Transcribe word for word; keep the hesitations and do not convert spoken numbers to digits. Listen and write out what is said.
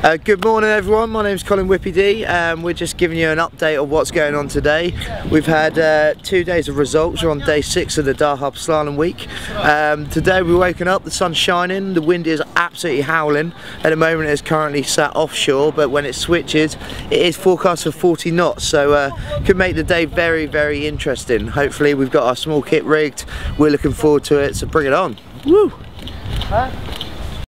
Uh, good morning everyone, my name's Colin Whippy D. Um, we're just giving you an update of what's going on today. We've had uh, two days of results. We're on day six of the Dahab Slalom week. Um, today we're waking up, the sun's shining, the wind is absolutely howling. At the moment it's currently sat offshore, but when it switches it is forecast for forty knots, so uh, could make the day very very interesting. Hopefully we've got our small kit rigged, we're looking forward to it, so bring it on. Woo! Huh?